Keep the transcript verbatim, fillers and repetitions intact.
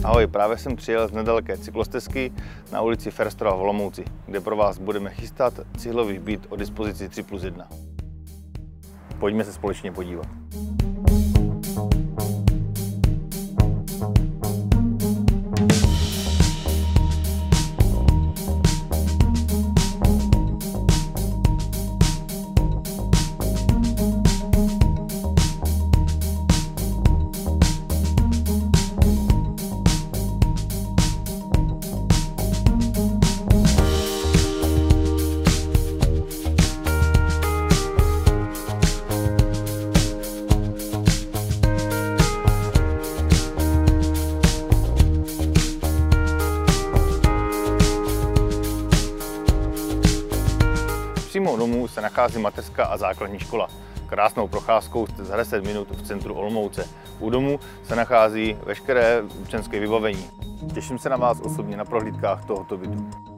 Ahoj, právě jsem přijel z nedaleké cyklostezky na ulici Ferstrova v Olomouci, kde pro vás budeme chystat cihlový byt o dispozici tři plus jedna. Pojďme se společně podívat. Přímo u domu se nachází mateřská a základní škola. Krásnou procházkou jste za deset minut v centru Olomouce. U domu se nachází veškeré učňovské vybavení. Těším se na vás osobně na prohlídkách tohoto bytu.